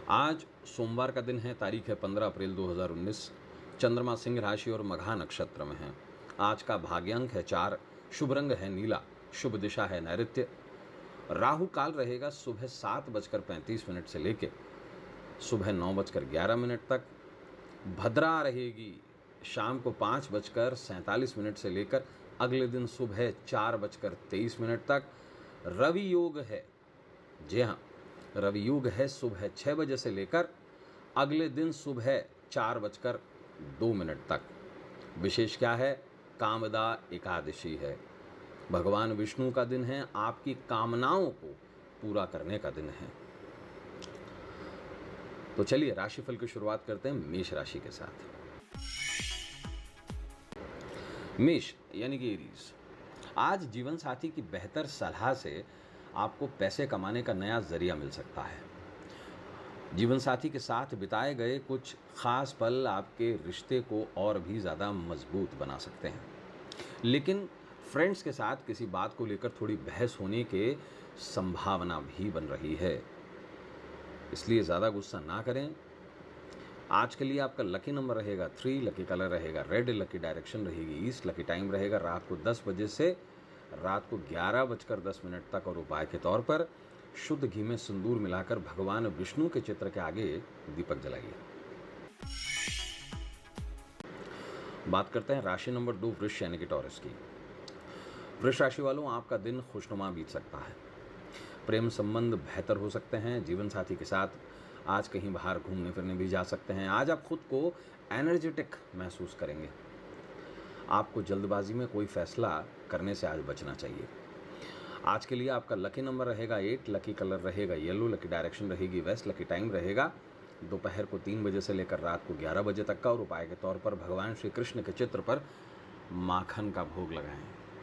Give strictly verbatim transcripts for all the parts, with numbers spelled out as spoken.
आज सोमवार का दिन है, तारीख है पंद्रह अप्रैल दो हज़ार उन्नीस। चंद्रमा सिंह राशि और मघा नक्षत्र में है। आज का भाग्यांक है चार, शुभ रंग है नीला, शुभ दिशा है नैऋत्य। राहु काल रहेगा सुबह सात बजकर पैंतीस मिनट से लेके सुबह नौ बजकर ग्यारह मिनट तक। भद्रा रहेगी शाम को पाँच बजकर सैंतालीस मिनट से लेकर अगले दिन सुबह चार बजकर तेईस मिनट तक। रवि योग है, जी हाँ, रवि योग है सुबह छः बजे से लेकर अगले दिन सुबह चार बजकर दो मिनट तक। विशेष क्या है? कामदा एकादशी है, भगवान विष्णु का दिन है, आपकी कामनाओं को पूरा करने का दिन है। तो चलिए राशिफल की शुरुआत करते हैं मेष राशि के साथ। मेष यानी कि एरीज, आज जीवन साथी की बेहतर सलाह से आपको पैसे कमाने का नया जरिया मिल सकता है। जीवन साथी के साथ बिताए गए कुछ खास पल आपके रिश्ते को और भी ज़्यादा मजबूत बना सकते हैं, लेकिन फ्रेंड्स के साथ किसी बात को लेकर थोड़ी बहस होने के संभावना भी बन रही है, इसलिए ज़्यादा गुस्सा ना करें। आज के लिए आपका लकी नंबर रहेगा थ्री, लकी कलर रहेगा रेड, लकी डायरेक्शन रहेगी ईस्ट, लकी टाइम रहेगा रात को दस बजे से रात को ग्यारह बजकर दस मिनट तक। और उपाय के तौर पर शुद्ध घी में सिंदूर मिलाकर भगवान विष्णु के चित्र के आगे दीपक जलाइए। बात करते हैं राशि नंबर दो वृष यानी कि टॉरस की। वृष राशि वालों, आपका दिन खुशनुमा बीत सकता है। प्रेम संबंध बेहतर हो सकते हैं। जीवन साथी के साथ आज कहीं बाहर घूमने फिरने भी जा सकते हैं। आज आप खुद को एनर्जेटिक महसूस करेंगे। आपको जल्दबाजी में कोई फैसला करने से आज बचना चाहिए। आज के लिए आपका लकी नंबर रहेगा एट, लकी कलर रहेगा येलो, लकी डायरेक्शन रहेगी वेस्ट, लकी टाइम रहेगा दोपहर को तीन बजे से लेकर रात को ग्यारह बजे तक का। और उपाय के तौर पर भगवान श्री कृष्ण के चित्र पर माखन का भोग लगाएं।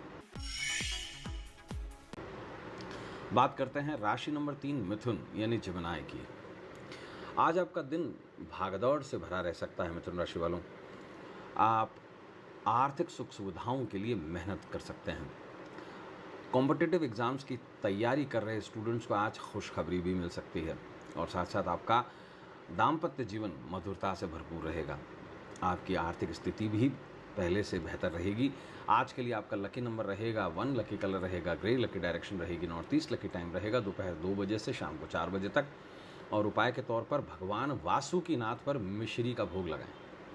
बात करते हैं राशि नंबर तीन मिथुन यानी जिमनाई की। आज आपका दिन भागदौड़ से भरा रह सकता है। मिथुन राशि वालों, आप आर्थिक सुख सुविधाओं के लिए मेहनत कर सकते हैं। कॉम्पिटिटिव एग्जाम्स की तैयारी कर रहे स्टूडेंट्स को आज खुशखबरी भी मिल सकती है। और साथ साथ आपका दाम्पत्य जीवन मधुरता से भरपूर रहेगा। आपकी आर्थिक स्थिति भी पहले से बेहतर रहेगी। आज के लिए आपका लकी नंबर रहेगा वन, लकी कलर रहेगा ग्रे, लकी डायरेक्शन रहेगी नॉर्थ ईस्ट, लकी टाइम रहेगा दोपहर दो बजे से शाम को चार बजे तक। और उपाय के तौर पर भगवान वासुकीनाथ पर मिश्री का भोग लगाएं।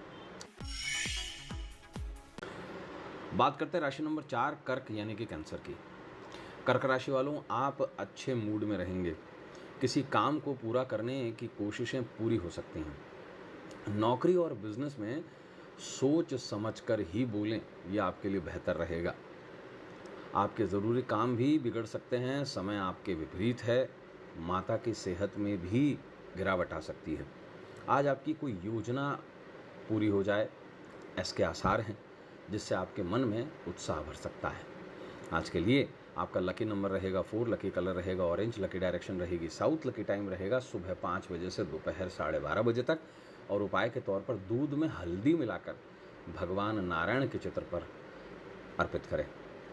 बात करते हैं राशि नंबर चार कर्क यानी कि कैंसर की। कर्क राशि वालों, आप अच्छे मूड में रहेंगे। किसी काम को पूरा करने की कोशिशें पूरी हो सकती हैं। नौकरी और बिजनेस में सोच समझकर ही बोलें, यह आपके लिए बेहतर रहेगा। आपके ज़रूरी काम भी बिगड़ सकते हैं। समय आपके विपरीत है। माता की सेहत में भी गिरावट आ सकती है। आज आपकी कोई योजना पूरी हो जाए इसके आसार हैं, जिससे आपके मन में उत्साह भर सकता है। आज के लिए आपका लकी नंबर रहेगा फोर, लकी कलर रहेगा ऑरेंज, लकी डायरेक्शन रहेगी साउथ, लकी टाइम रहेगा सुबह पाँच बजे से दोपहर साढ़े बारह बजे तक। और उपाय के तौर पर दूध में हल्दी मिलाकर भगवान नारायण के चित्र पर अर्पित करें।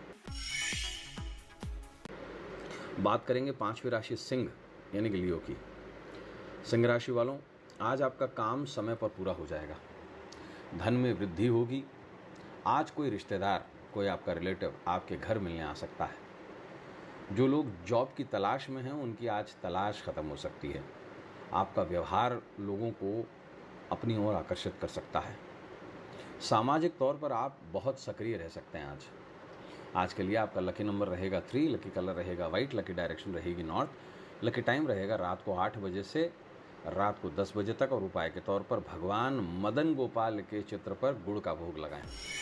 बात करेंगे पांचवी राशि सिंह यानी कि लियो की। सिंह राशि वालों, आज आपका काम समय पर पूरा हो जाएगा। धन में वृद्धि होगी। आज कोई रिश्तेदार, कोई आपका रिलेटिव आपके घर मिलने आ सकता है। जो लोग जॉब की तलाश में हैं उनकी आज तलाश खत्म हो सकती है। आपका व्यवहार लोगों को अपनी ओर आकर्षित कर सकता है। सामाजिक तौर पर आप बहुत सक्रिय रह सकते हैं। आज आज के लिए आपका लकी नंबर रहेगा थ्री, लकी कलर रहेगा वाइट, लकी डायरेक्शन रहेगी नॉर्थ, लकी टाइम रहेगा रात को आठ बजे से रात को दस बजे तक। और उपाय के तौर पर भगवान मदन गोपाल के चित्र पर गुड़ का भोग लगाएं।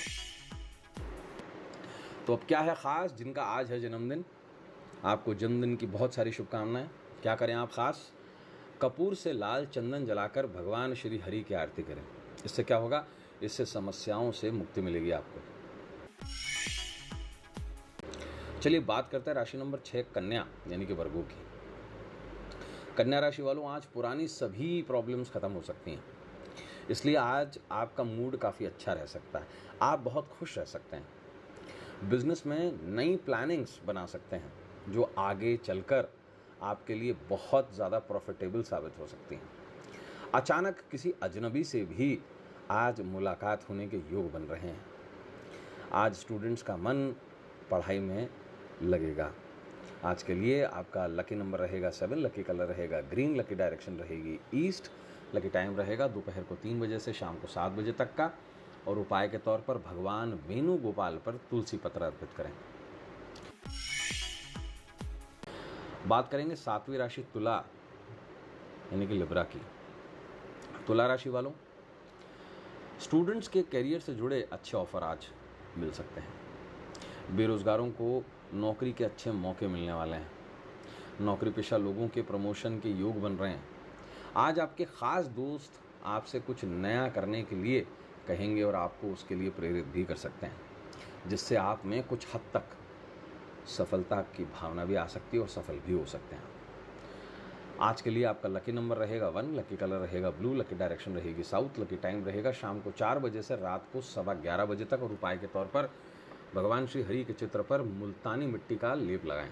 तो अब क्या है खास जिनका आज है जन्मदिन? आपको जन्मदिन की बहुत सारी शुभकामनाएं। क्या करें आप खास? कपूर से लाल चंदन जलाकर भगवान श्री हरि की आरती करें। इससे क्या होगा? इससे समस्याओं से मुक्ति मिलेगी आपको। चलिए बात करते हैं राशि नंबर छह कन्या यानी कि वर्गों की। कन्या राशि वालों, आज पुरानी सभी प्रॉब्लम्स खत्म हो सकती हैं, इसलिए आज आपका मूड काफ़ी अच्छा रह सकता है। आप बहुत खुश रह सकते हैं। बिजनेस में नई प्लानिंग्स बना सकते हैं जो आगे चलकर आपके लिए बहुत ज़्यादा प्रॉफिटेबल साबित हो सकती हैं। अचानक किसी अजनबी से भी आज मुलाकात होने के योग बन रहे हैं। आज स्टूडेंट्स का मन पढ़ाई में लगेगा। आज के लिए आपका लकी नंबर रहेगा सेवन, लकी कलर रहेगा ग्रीन, लकी डायरेक्शन रहेगी ईस्ट, लकी टाइम रहेगा दोपहर को तीन बजे से शाम को सात बजे तक का। और उपाय के तौर पर भगवान वेणु गोपाल पर तुलसी पत्र अर्पित करें। बात करेंगे सातवीं राशि तुला यानी कि लिब्रा की। तुला राशि वालों, स्टूडेंट्स के करियर से जुड़े अच्छे ऑफर आज मिल सकते हैं। बेरोजगारों को नौकरी के अच्छे मौके मिलने वाले हैं। नौकरी पेशा लोगों के प्रमोशन के योग बन रहे हैं। आज आपके खास दोस्त आपसे कुछ नया करने के लिए कहेंगे और आपको उसके लिए प्रेरित भी कर सकते हैं, जिससे आप में कुछ हद तक सफलता की भावना भी आ सकती है और सफल भी हो सकते हैं। आज के लिए आपका लकी नंबर रहेगा वन, लकी कलर रहेगा ब्लू, लकी डायरेक्शन रहेगी साउथ, लकी टाइम रहेगा शाम को चार बजे से रात को सवा ग्यारह बजे तक। और उपाय के तौर पर भगवान श्री हरि के चित्र पर मुल्तानी मिट्टी का लेप लगाएं।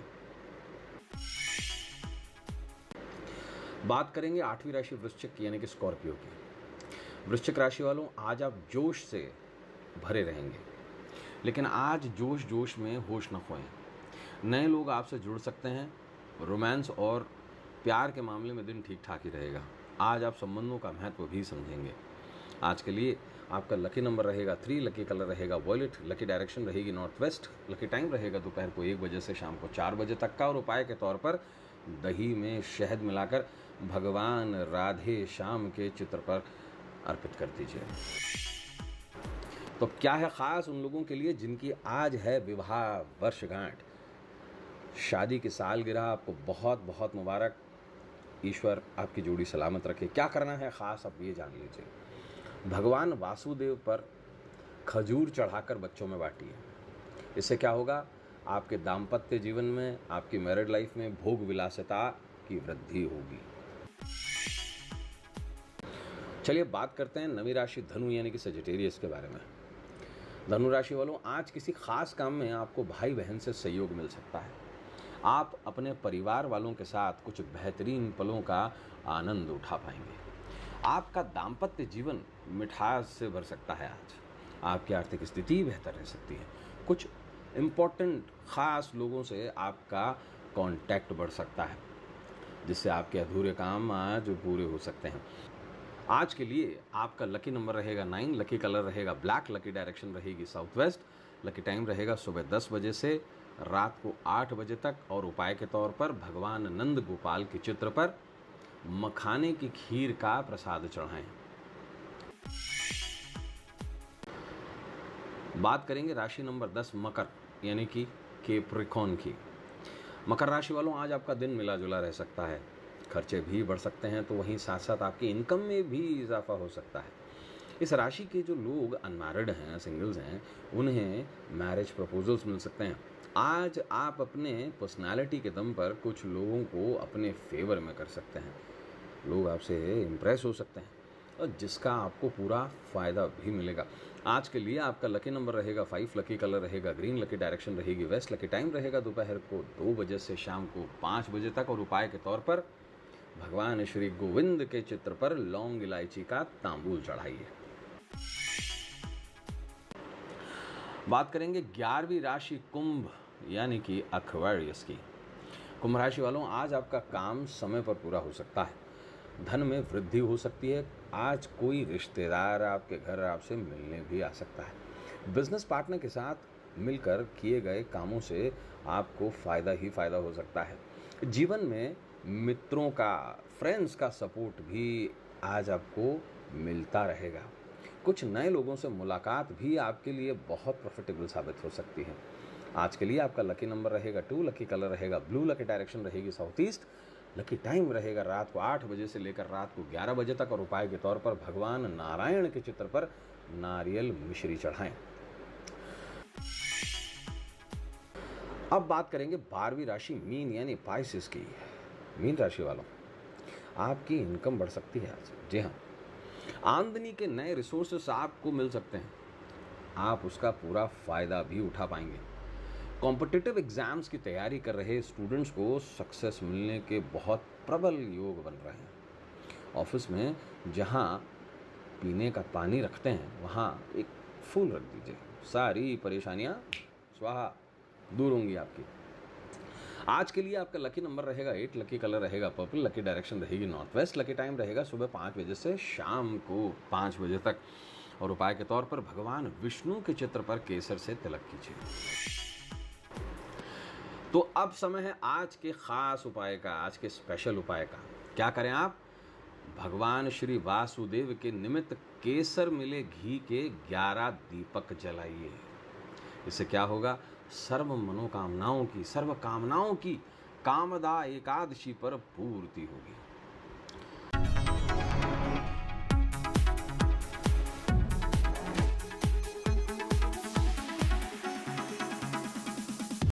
बात करेंगे आठवीं राशि वृश्चिक यानी कि स्कॉर्पियो की। वृश्चिक राशि वालों, आज आप जोश से भरे रहेंगे, लेकिन आज जोश जोश में होश न खोएं। नए लोग आपसे जुड़ सकते हैं। रोमांस और प्यार के मामले में दिन ठीक ठाक ही रहेगा। आज आप संबंधों का महत्व भी समझेंगे। आज के लिए आपका लकी नंबर रहेगा थ्री, लकी कलर रहेगा वॉयलेट, लकी डायरेक्शन रहेगी नॉर्थ वेस्ट, लकी टाइम रहेगा दोपहर को एक बजे से शाम को चार बजे तक का। और उपाय के तौर पर दही में शहद मिलाकर भगवान राधे श्याम के चित्र पर अर्पित कर दीजिए। तो क्या है खास उन लोगों के लिए जिनकी आज है विवाह वर्षगांठ, शादी की सालगिरह, आपको बहुत बहुत मुबारक। ईश्वर आपकी जोड़ी सलामत रखे। क्या करना है खास अब ये जान लीजिए। भगवान वासुदेव पर खजूर चढ़ाकर बच्चों में बांटिए। इससे क्या होगा, आपके दाम्पत्य जीवन में, आपकी मैरिड लाइफ में भोग विलासिता की वृद्धि होगी। चलिए बात करते हैं नवी राशि धनु यानी कि सजिटेरियस के बारे में। धनु राशि वालों, आज किसी खास काम में आपको भाई बहन से सहयोग मिल सकता है। आप अपने परिवार वालों के साथ कुछ बेहतरीन पलों का आनंद उठा पाएंगे। आपका दाम्पत्य जीवन मिठास से भर सकता है। आज आपकी आर्थिक स्थिति बेहतर रह सकती है। कुछ इम्पोर्टेंट खास लोगों से आपका कांटेक्ट बढ़ सकता है, जिससे आपके अधूरे काम आज पूरे हो सकते हैं। आज के लिए आपका लकी नंबर रहेगा नाइन, लकी कलर रहेगा ब्लैक, लकी डायरेक्शन रहेगी साउथ वेस्ट, लकी टाइम रहेगा सुबह दस बजे से रात को आठ बजे तक। और उपाय के तौर पर भगवान नंद गोपाल के चित्र पर मखाने की खीर का प्रसाद चढ़ाएं। बात करेंगे राशि नंबर दस मकर यानी कि कैप्रिकॉर्न की। मकर राशि वालों, आज आपका दिन मिला जुला रह सकता है। खर्चे भी बढ़ सकते हैं, तो वहीं साथ साथ आपकी इनकम में भी इजाफा हो सकता है। इस राशि के जो लोग अनमैरिड हैं, सिंगल्स हैं, उन्हें मैरिज प्रपोजल्स मिल सकते हैं। आज आप अपने पर्सनालिटी के दम पर कुछ लोगों को अपने फेवर में कर सकते हैं। लोग आपसे इम्प्रेस हो सकते हैं और जिसका आपको पूरा फ़ायदा भी मिलेगा। आज के लिए आपका लकी नंबर रहेगा फाइव, लकी कलर रहेगा ग्रीन, लकी डायरेक्शन रहेगी वेस्ट, लकी टाइम रहेगा दोपहर को दो बजे से शाम को पाँच बजे तक। और उपाय के तौर पर भगवान श्री गोविंद के चित्र पर लौंग इलायची का तांबूल चढ़ाइए। बात करेंगे ग्यारहवीं राशि कुंभ यानी कि एक्वेरियस की। कुंभ राशि वालों, आज आपका काम समय पर पूरा हो सकता है। धन में वृद्धि हो सकती है। आज कोई रिश्तेदार आपके घर आपसे मिलने भी आ सकता है। बिजनेस पार्टनर के साथ मिलकर किए गए कामों से आपको फ़ायदा ही फ़ायदा हो सकता है। जीवन में मित्रों का, फ्रेंड्स का सपोर्ट भी आज आपको मिलता रहेगा। कुछ नए लोगों से मुलाकात भी आपके लिए बहुत प्रॉफिटेबल साबित हो सकती है। आज के लिए आपका लकी नंबर रहेगा टू, लकी कलर रहेगा ब्लू, लकी डायरेक्शन रहेगी साउथ ईस्ट, लकी टाइम रहेगा रात को आठ बजे से लेकर रात को ग्यारह बजे तक। और उपाय के तौर पर भगवान नारायण के चित्र पर नारियल मिश्री चढ़ाएं। अब बात करेंगे बारहवीं राशि मीन यानी पाइसेस की। मीन राशि वालों, आपकी इनकम बढ़ सकती है आज। जी हाँ, आमदनी के नए रिसोर्सेस आपको मिल सकते हैं। आप उसका पूरा फ़ायदा भी उठा पाएंगे। कॉम्पिटिटिव एग्ज़ाम्स की तैयारी कर रहे स्टूडेंट्स को सक्सेस मिलने के बहुत प्रबल योग बन रहे हैं। ऑफिस में जहाँ पीने का पानी रखते हैं वहाँ एक फूल रख दीजिए, सारी परेशानियाँ स्वाहा दूर होंगी आपकी। आज के लिए आपका लकी नंबर रहेगा एट, लकी कलर रहेगा पर्पल, लकी डायरेक्शन रहेगी नॉर्थ वेस्ट, लकी टाइम रहेगा सुबह पाँच बजे से शाम को पाँच बजे तक। और उपाय के तौर पर भगवान विष्णु के चित्र पर केसर से तिलक कीजिए। तो अब समय है आज के खास उपाय का, आज के स्पेशल उपाय का। क्या करें आप? भगवान श्री वासुदेव के निमित्त केसर मिले घी के ग्यारह दीपक जलाइए। इससे क्या होगा? सर्व मनोकामनाओं की, सर्व कामनाओं की कामदा एकादशी पर पूर्ति होगी।